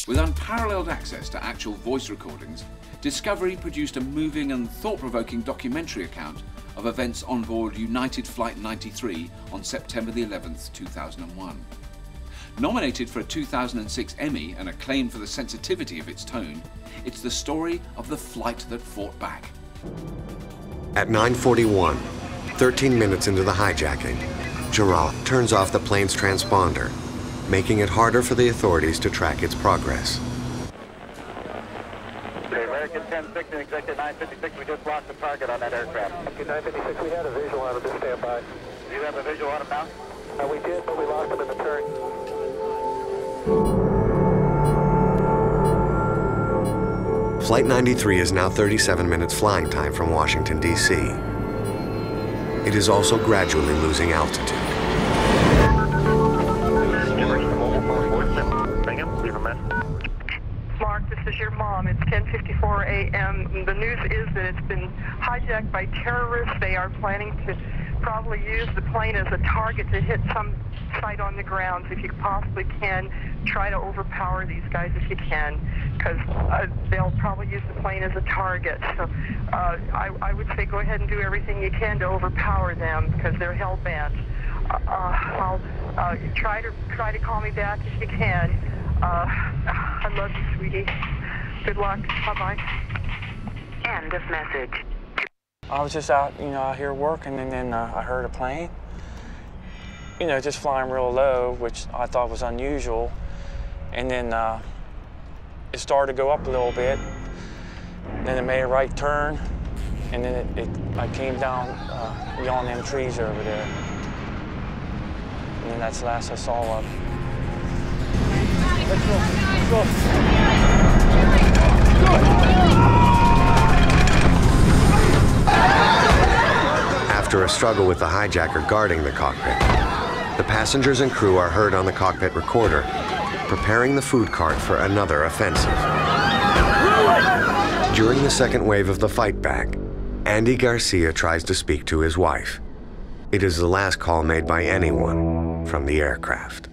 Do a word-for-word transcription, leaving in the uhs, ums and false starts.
With unparalleled access to actual voice recordings, Discovery produced a moving and thought-provoking documentary account of events on board United Flight ninety-three on September the eleventh, two thousand one. Nominated for a two thousand six Emmy and acclaimed for the sensitivity of its tone, it's the story of the flight that fought back. At nine forty-one, thirteen minutes into the hijacking, Gerald turns off the plane's transponder, making it harder for the authorities to track its progress. The American ten sixty, Executive nine fifty-six, we just lost the target on that aircraft. Okay, nine fifty-six, we had a visual on it, just stand by. Do you have a visual on it now? Uh, we did, but we lost him in the turn. Flight ninety-three is now thirty-seven minutes flying time from Washington, D C It is also gradually losing altitude. Mark, this is your mom. It's ten fifty-four a m The news is that it's been hijacked by terrorists. They are planning to probably use the plane as a target to hit some site on the grounds. If you possibly can, try to overpower these guys if you can, because uh, they'll probably use the plane as a target. So uh, I, I would say go ahead and do everything you can to overpower them, because they're hell-bent. Uh, I'll uh, try to try to call me back if you can. Uh, I love you, sweetie. Good luck. Bye-bye. End of message. I was just out, you know, out here working, and then uh, I heard a plane, you know, just flying real low, which I thought was unusual. And then uh, it started to go up a little bit. Then it made a right turn, and then it, it I came down uh, beyond them trees over there. And then that's the last I saw of it. Let's go. Let's go. After a struggle with the hijacker guarding the cockpit, the passengers and crew are heard on the cockpit recorder, preparing the food cart for another offensive. During the second wave of the fight back, Andy Garcia tries to speak to his wife. It is the last call made by anyone from the aircraft.